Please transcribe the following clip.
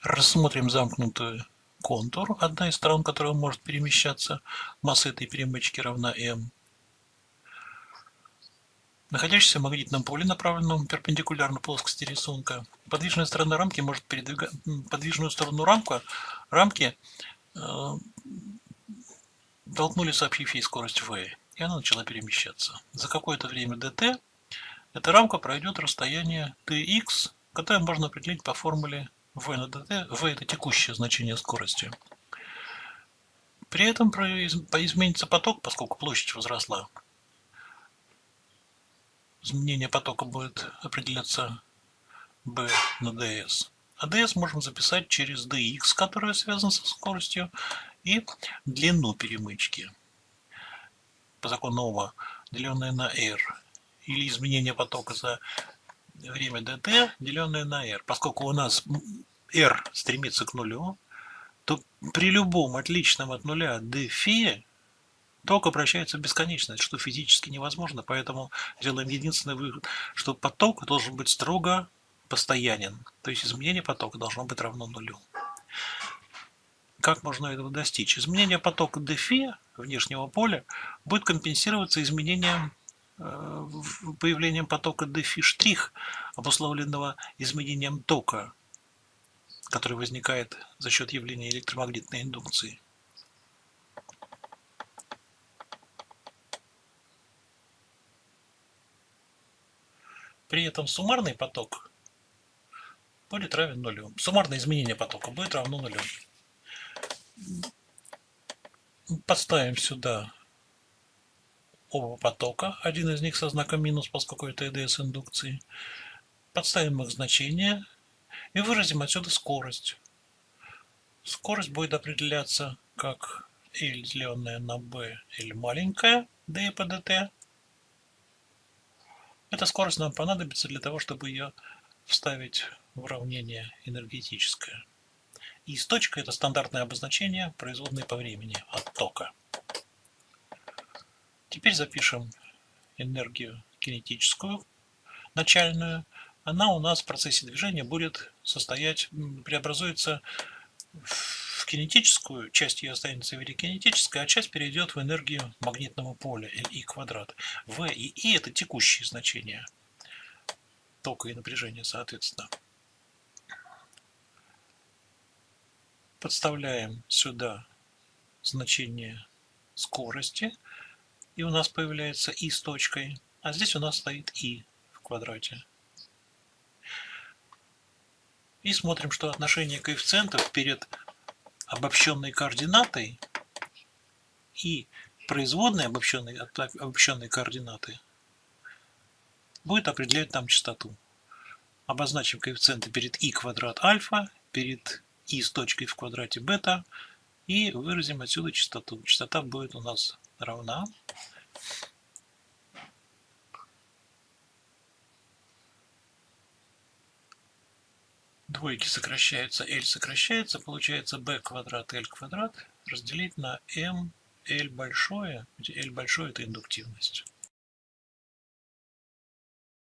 Рассмотрим замкнутый контур, одна из сторон которого может перемещаться. Масса этой перемычки равна m. Находящийся в магнитном поле, направленном перпендикулярно плоскости рисунка. Подвижная сторона рамки может передвигать подвижную сторону рамки толкнули, сообщив ей скорость v, и она начала перемещаться. За какое-то время dt эта рамка пройдет расстояние tx, которое можно определить по формуле v на dt. V это текущее значение скорости. При этом изменится поток, поскольку площадь возросла. Изменение потока будет определяться b на ds. А ds можем записать через dx, которая связана со скоростью, и длину перемычки по закону Ома, деленное на r, или изменение потока за время dt, деленное на r. Поскольку у нас r стремится к нулю, то при любом отличном от нуля dφ ток обращается в бесконечность, что физически невозможно, поэтому делаем единственный вывод, что поток должен быть строго постоянен, то есть изменение потока должно быть равно нулю. Как можно этого достичь? Изменение потока dφ внешнего поля будет компенсироваться изменением появлением потока dφ', обусловленного изменением тока, который возникает за счет явления электромагнитной индукции. При этом суммарный поток будет равен нулю. Суммарное изменение потока будет равно нулю. Подставим сюда оба потока, один из них со знаком минус, поскольку это ЭДС индукции. Подставим их значение и выразим отсюда скорость. Скорость будет определяться как L, деленное на B, L маленькая, d по dt. Эта скорость нам понадобится для того, чтобы ее вставить в уравнение энергетическое. И с точкой это стандартное обозначение производной по времени от тока. Теперь запишем энергию кинетическую, начальную. Она у нас в процессе движения будет преобразуется в кинетическую, часть ее останется в виде кинетической, а часть перейдет в энергию магнитного поля, Li квадрат. V и I это текущие значения тока и напряжения, соответственно. Подставляем сюда значение скорости, и у нас появляется I с точкой, а здесь у нас стоит I в квадрате. И смотрим, что отношение коэффициентов перед обобщенной координатой и производной обобщенной координаты будет определять нам частоту. Обозначим коэффициенты перед I квадрат альфа, перед I с точкой в квадрате бета и выразим отсюда частоту. Частота будет у нас равна двойки сокращаются, L сокращается, получается b квадрат L квадрат разделить на m L большое, где L большое это индуктивность.